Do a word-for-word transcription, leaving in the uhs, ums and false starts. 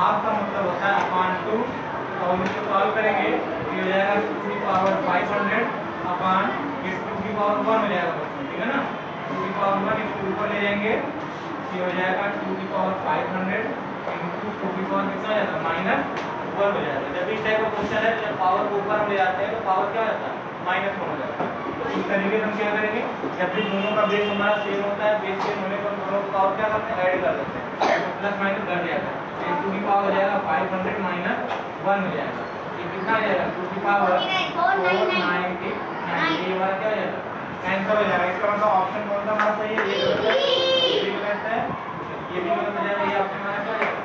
Half का मतलब होता है अपान टू, और इसको सॉल्व करेंगे तो हो जाएगा टू की पावर फाइव हंड्रेड अपान ये टू की पावर वन हो जाएगा, ठीक है ना। टू की पावर वन इसको ऊपर ले जाएंगे, ये हो जाएगा टू की power five hundred into two की पावर कितना हो जाता है माइनस वन हो जाएगा। जब इस टाइप का क्वेश्चन है जब पावर को ऊपर हम ले जाते हैं तो पावर क्या हो जाता है माइनस वन हो जाता है। तो इस तरीके से हम क्या करेंगे, जब भी दोनों का बेस हमारा सेम होता है, बेस सेम होने पर दोनों का पावर क्या करते हैं ऐड कर देते हैं, तो प्लस माइनस कर जाएगा। तो टू की पावर हो जाएगा फाइव हंड्रेड माइनस वन हो जाएगा, ये कितना आ जाएगा टू की पावर फोर नाइंटी नाइन, ये हमारा क्या हो जाएगा कैंसिल हो जाएगा। इसका मतलब ऑप्शन कौन सा हमारा सही है, ये गलत है, ये भी गलत है, ये भी गलत हो जाएगा, ये ऑप्शन हमारा क्या हो जाएगा